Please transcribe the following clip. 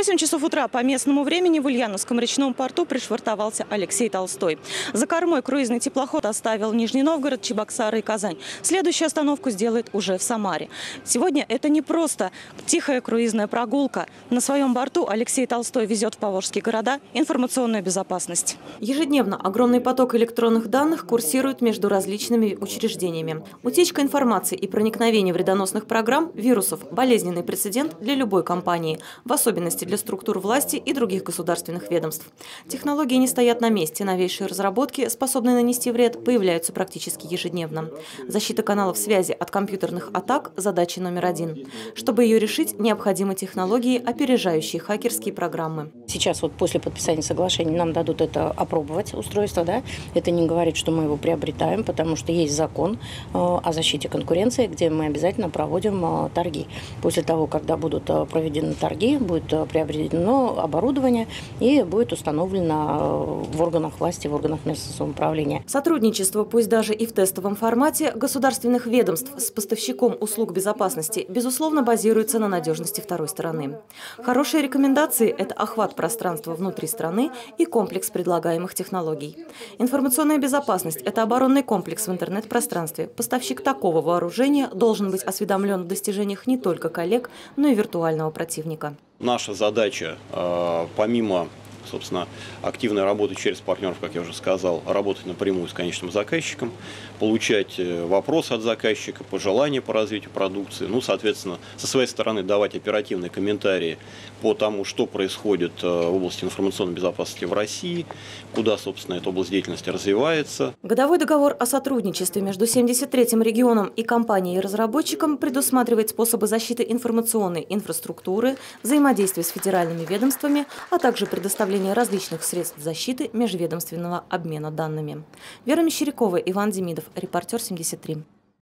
8 часов утра по местному времени в Ульяновском речном порту пришвартовался Алексей Толстой. За кормой круизный теплоход оставил Нижний Новгород, Чебоксары и Казань. Следующую остановку сделает уже в Самаре. Сегодня это не просто тихая круизная прогулка. На своем борту Алексей Толстой везет в поволжские города информационную безопасность. Ежедневно огромный поток электронных данных курсирует между различными учреждениями. Утечка информации и проникновение вредоносных программ, вирусов – болезненный прецедент для любой компании, в особенности для структур власти и других государственных ведомств. Технологии не стоят на месте, новейшие разработки, способные нанести вред, появляются практически ежедневно. Защита каналов связи от компьютерных атак – задача номер один. Чтобы ее решить, необходимы технологии, опережающие хакерские программы. Сейчас вот после подписания соглашения нам дадут это опробовать устройство, да? Это не говорит, что мы его приобретаем, потому что есть закон о защите конкуренции, где мы обязательно проводим торги. После того, когда будут проведены торги, будет приобретено оборудование и будет установлено в органах власти, в органах местного самоуправления. Сотрудничество, пусть даже и в тестовом формате, государственных ведомств с поставщиком услуг безопасности, безусловно, базируется на надежности второй стороны. Хорошие рекомендации – это охват пространства внутри страны и комплекс предлагаемых технологий. Информационная безопасность – это оборонный комплекс в интернет-пространстве. Поставщик такого вооружения должен быть осведомлен о достижениях не только коллег, но и виртуального противника. Наша задача, помимо, собственно, активной работы через партнеров, как я уже сказал, работать напрямую с конечным заказчиком, получать вопросы от заказчика, пожелания по развитию продукции, ну, соответственно, со своей стороны давать оперативные комментарии по тому, что происходит в области информационной безопасности в России, куда, собственно, эта область деятельности развивается. Годовой договор о сотрудничестве между 73-м регионом и компанией и разработчиком предусматривает способы защиты информационной инфраструктуры, взаимодействия с федеральными ведомствами, а также предоставления различных средств защиты межведомственного обмена данными. Вера Мещерякова, Иван Демидов, Репортер 73.